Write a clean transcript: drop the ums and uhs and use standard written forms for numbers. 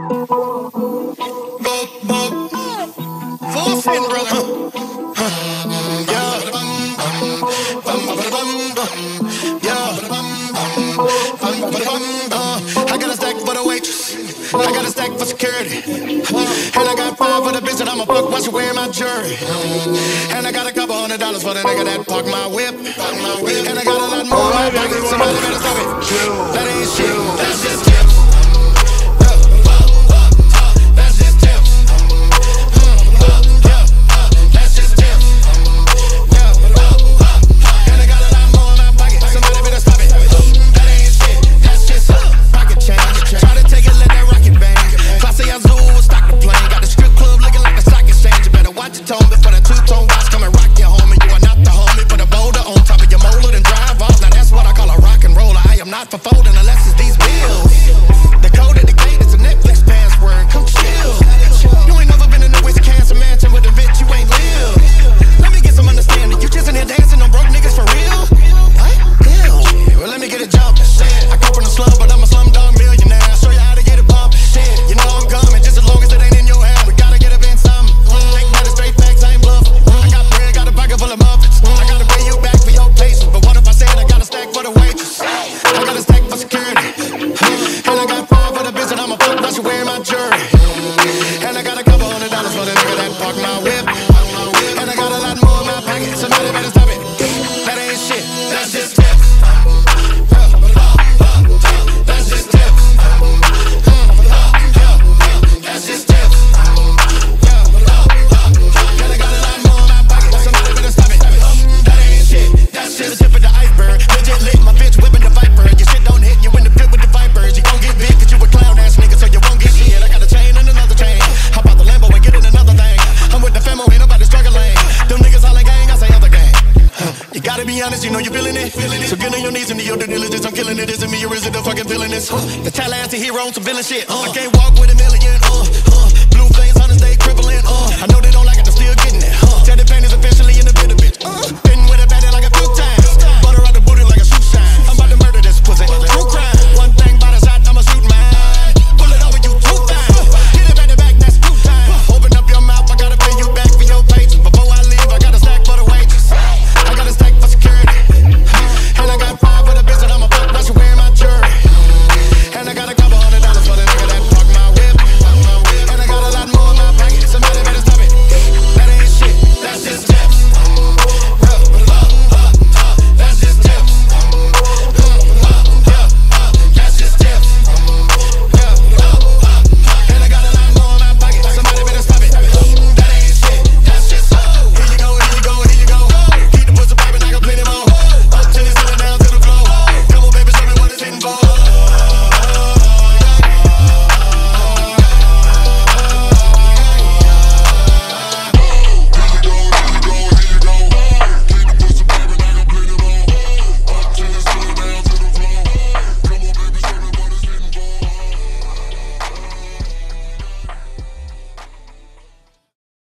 Full fin, brother. I got a stack for the waitress. I got a stack for security. And I got 5 for the bitch that I'ma fuck while she wearing my jury. And I got a couple $100 for the nigga that park my whip. And I got a lot more in my pocket. Somebody better stop it. That ain't shit. That's just tips. That's just tips. That's just tips. And I got a lot more in my pocket. Somebody better stop it. That ain't shit. That's just pocket change. Try to take it, let that rocket bang. Class A Azul, stock the plane. Got the strip club looking like a stock exchange. You better watch your tone before the two-tone watch come and rock your homie. You are not the homie. Put a boulder on top of your molar and drive off. Now that's what I call a rock and roller. I am not for folding unless it's these bills. The code at the gate is a Netflix password. Come chill. You ain't never been in the Wisconsin mansion with a bitch you ain't live. Let me get some understanding. You just in here dancing on broke niggas for real? What? Ew. Well, let me get a jump. I come from the slum, but I'm a slumdog millionaire. I'll show you how to get it bumped. Shit, you know I'm coming. Just as long as it ain't in your hand, we gotta get up in something. Think about it, straight facts, I ain't bluff. I got bread, got a pocket full of muffins. I gotta pay you back for your patience. But what if I said I got a stack for the waitress? I got a stack for security. And I got 5 for the bitch that I'ma fuck while she wearing my jury. And I got a couple $100 for the nigga that park my whip. And I got a lot more in my pocket. Somebody better stop it. That ain't shit. That's just tips. That's just tips. That's just tips. And I got a lot more in my pocket. Somebody better stop it. That ain't shit. That's just the tip of the iceberg. Legit lit, my bitch whipping the viper. Your shit don't hit you in the pit with the vipers. You gon' get big cause you a clown ass nigga, so you won't get shit. I got a chain and another chain. Hop out the Lambo and get in another thing. I'm with the famo, ain't nobody struggling. Them niggas all in gang, I say other gang. You gotta be honest, you know you feeling it. So get on your knees and do your due diligence. I'm killing it, isn't me, or is it the fucking villainous? The Tallahassee hero on some villain shit. I can't walk with a million.